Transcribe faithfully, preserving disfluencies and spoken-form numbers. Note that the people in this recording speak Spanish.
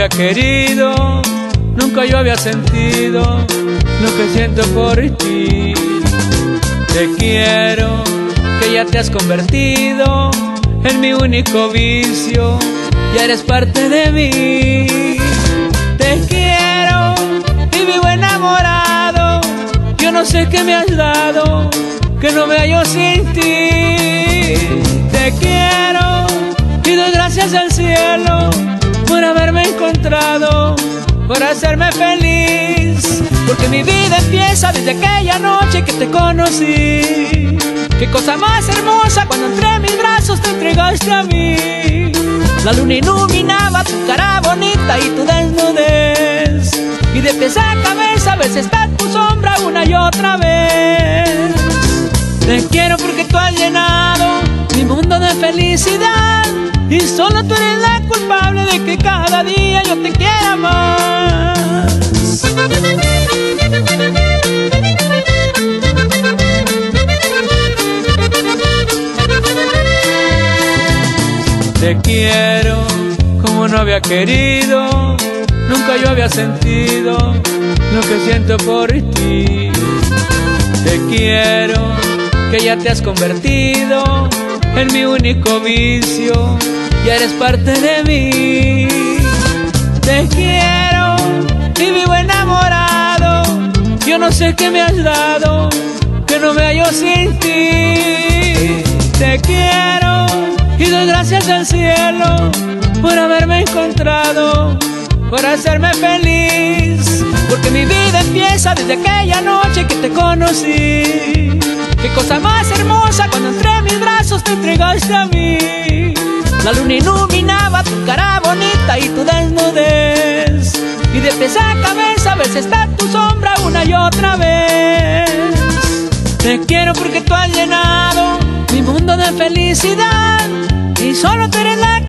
había querido, nunca yo había sentido lo que siento por ti. Te quiero, que ya te has convertido en mi único vicio, ya eres parte de mí. Te quiero y vivo enamorado, yo no sé qué me has dado, que no me hallo sin ti. Te quiero y doy gracias al cielo por haberme encontrado, por hacerme feliz, porque mi vida empieza desde aquella noche que te conocí. Qué cosa más hermosa cuando entre mis brazos te entregaste a mí. La luna iluminaba tu cara bonita y tu desnudez, y de pies a cabeza a veces está tu sombra una y otra vez. Te quiero porque tú has llenado mi mundo de felicidad, y solo tú eres la culpable de que cada día yo te quiera más. Te quiero como no había querido, nunca yo había sentido lo que siento por ti. Te quiero, que ya te has convertido en mi único vicio, ya eres parte de mí. Te quiero y vivo enamorado, yo no sé qué me has dado, que no me hallo sin ti. Te quiero y doy gracias al cielo por haberme encontrado, por hacerme feliz, porque mi vida empieza desde aquella noche que te conocí. Qué cosa más hermosa cuando entre mis brazos te entregaste a mí. La luna iluminaba tu cara bonita y tu desnudez, y de pies a cabeza a veces está tu sombra una y otra vez. Te quiero porque tú has llenado mi mundo de felicidad, y solo tú eres la